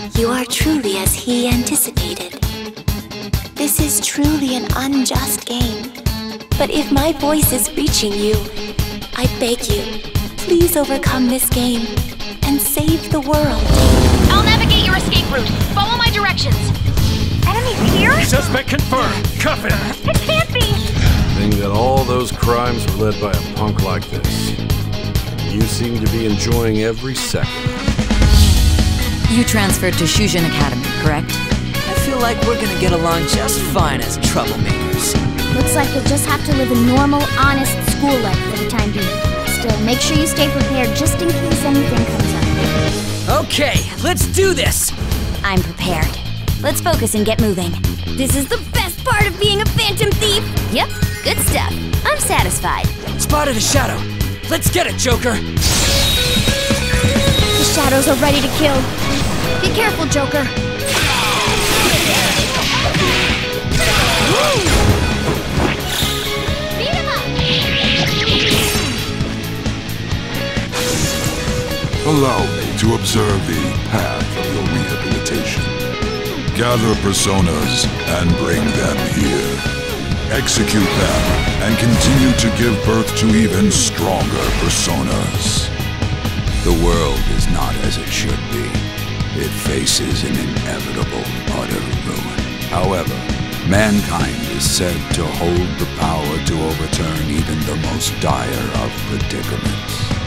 You are truly as he anticipated. This is truly an unjust game. But if my voice is reaching you, I beg you, please overcome this game and save the world. I'll navigate your escape route. Follow my directions. Enemies here? Suspect confirmed. Cuff him. It can't be! Think that all those crimes were led by a punk like this. You seem to be enjoying every second. You transferred to Jungian Academy, correct? I feel like we're gonna get along just fine as troublemakers. Looks like you'll just have to live a normal, honest school life for the time being. Still, make sure you stay prepared just in case anything comes up. Okay, let's do this! I'm prepared. Let's focus and get moving. This is the best part of being a Phantom Thief! Yep, good stuff. I'm satisfied. Spotted a shadow. Let's get it, Joker! The shadows are ready to kill. Be careful, Joker. Beat him up! Allow me to observe the path of your rehabilitation. Gather personas and bring them here. Execute them and continue to give birth to even stronger personas. The world is not as it should be. It faces an inevitable utter ruin. However, mankind is said to hold the power to overturn even the most dire of predicaments.